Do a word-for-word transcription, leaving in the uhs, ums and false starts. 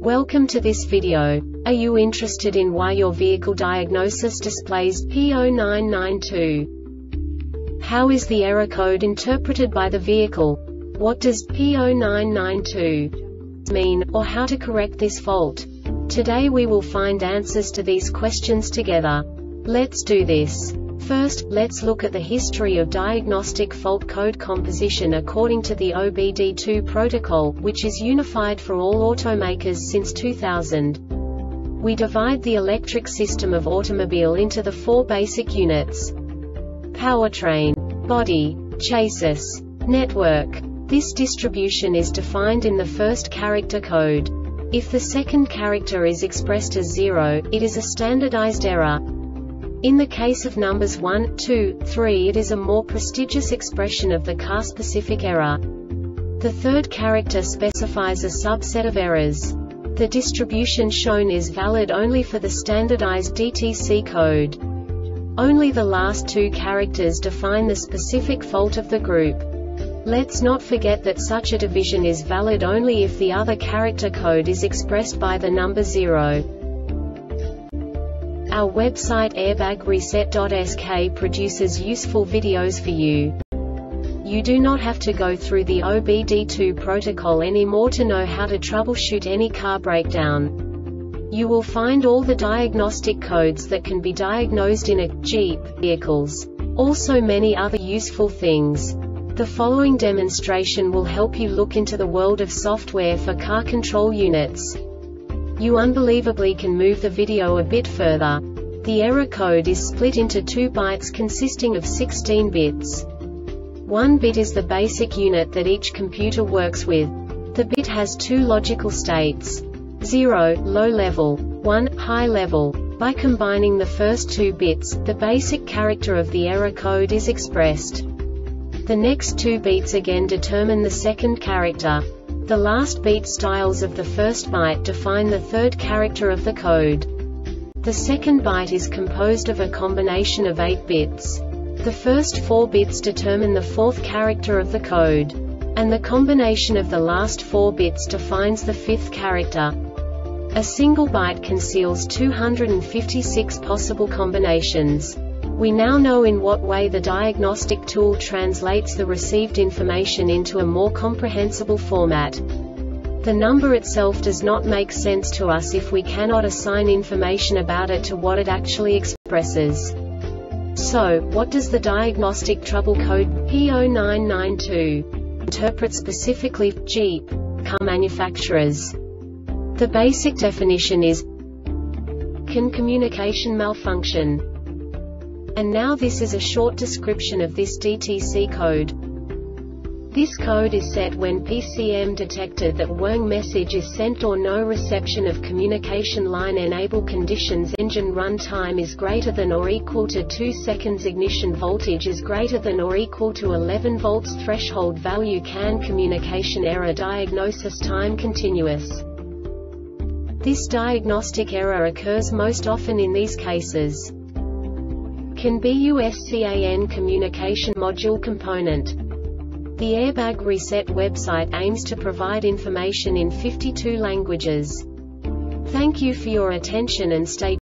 Welcome to this video. Are you interested in why your vehicle diagnosis displays P zero nine nine two? How is the error code interpreted by the vehicle? What does P zero nine nine two mean, or how to correct this fault? Today we will find answers to these questions together. Let's do this. First, let's look at the history of diagnostic fault code composition according to the O B D two protocol, which is unified for all automakers since two thousand. We divide the electric system of automobile into the four basic units: powertrain, body, chassis, network. This distribution is defined in the first character code. If the second character is expressed as zero, it is a standardized error. In the case of numbers one, two, three, it is a more prestigious expression of the car-specific error. The third character specifies a subset of errors. The distribution shown is valid only for the standardized D T C code. Only the last two characters define the specific fault of the group. Let's not forget that such a division is valid only if the other character code is expressed by the number zero. Our website airbag reset dot S K produces useful videos for you. You do not have to go through the O B D two protocol anymore to know how to troubleshoot any car breakdown. You will find all the diagnostic codes that can be diagnosed in a Jeep vehicles. Also many other useful things. The following demonstration will help you look into the world of software for car control units. You unbelievably can move the video a bit further. The error code is split into two bytes consisting of sixteen bits. One bit is the basic unit that each computer works with. The bit has two logical states: zero, low level, one, high level. By combining the first two bits, the basic character of the error code is expressed. The next two beats again determine the second character. The last beat styles of the first byte define the third character of the code. The second byte is composed of a combination of eight bits. The first four bits determine the fourth character of the code. And the combination of the last four bits defines the fifth character. A single byte conceals two hundred fifty-six possible combinations. We now know in what way the diagnostic tool translates the received information into a more comprehensible format. The number itself does not make sense to us if we cannot assign information about it to what it actually expresses. So, what does the diagnostic trouble code P zero nine nine two interpret specifically for Jeep car manufacturers? The basic definition is: can communication malfunction? And now this is a short description of this D T C code. This code is set when P C M detected that warning message is sent or no reception of communication line enable conditions engine run time is greater than or equal to two seconds ignition voltage is greater than or equal to eleven volts threshold value can communication error diagnosis time continuous. This diagnostic error occurs most often in these cases: can BUSCAN communication module component. The Airbag Reset website aims to provide information in fifty-two languages. Thank you for your attention and stay